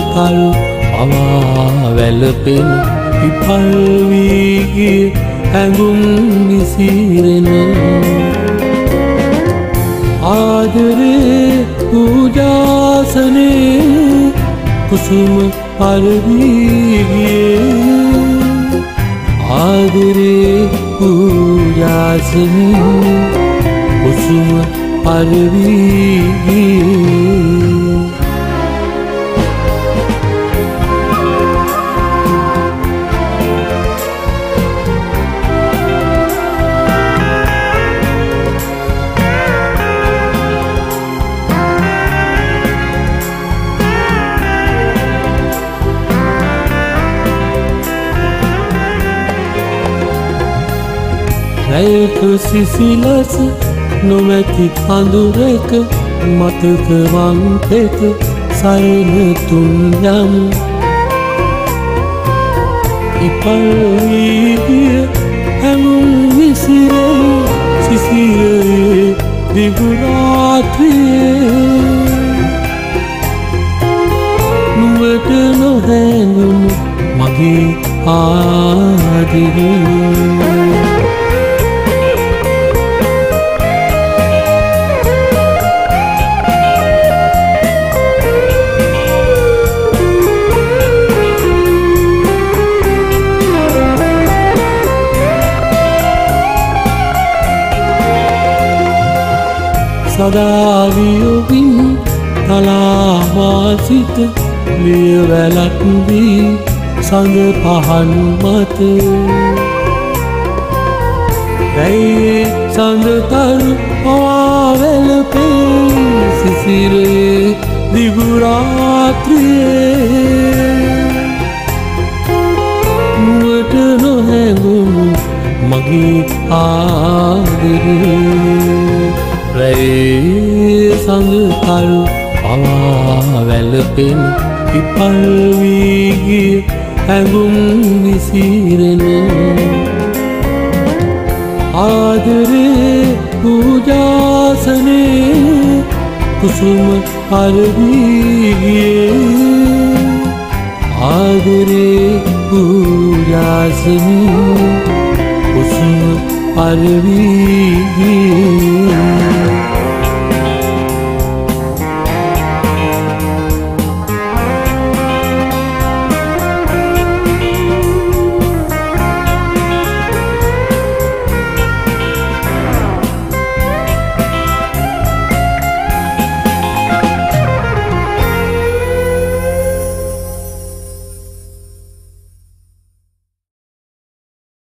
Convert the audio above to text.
තරු පවා වැළපෙන විපල් වී ගිය හැඟුම් විසිරෙන ආදරේ පූජාසනේ කුසුම පරවී ගියේ ආදරේ පූජාසනේ කුසුම පරවී ගියේ රැයක සිසිලස නොමැති අඳුරක මතක වන්තෙත සරණ තුන් යම් ඉපල් වී ගිය හැඟුම් විසිරේ සිසිරේ දිගු රාත්‍රියේ නුවට නොහැඟුණු මගේ ආදරේ සදා වියොවින් තලාවා සිට ලියවැලක් වී සඳ පහන් මත රැයේ සඳ තරු පවා වැළපේ සිසිරේ දිගු රාත්‍රියේ නුවට නොහැඟුණු මගේ ආදරේ රැයේ සඳ තරු පවා වැළපෙන විපල් වී ගිය හැඟුම් විසිරෙන ආදරේ පූජාසනේ කුසුම පරවී ගියේ ආදරේ පූජාසනේ කුසුම පරවී ගියේ